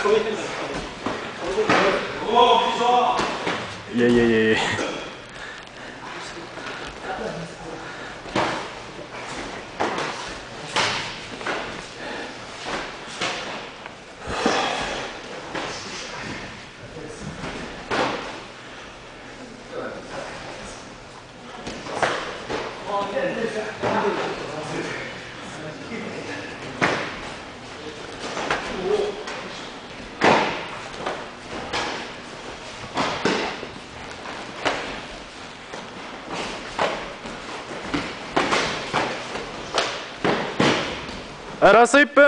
いやいやいやいや。ラスト1分。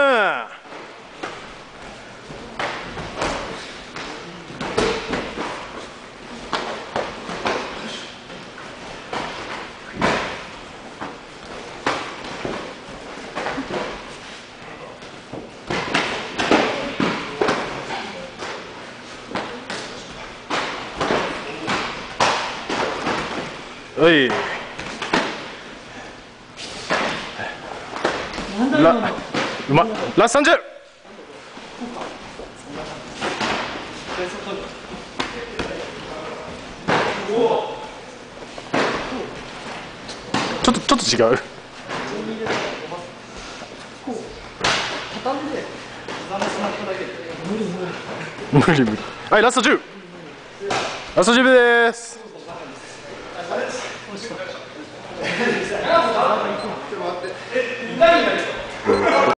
おい。うまっ。ラスト30。ちょっと違う。無理無理。はい、ラスト10。ラスト10です。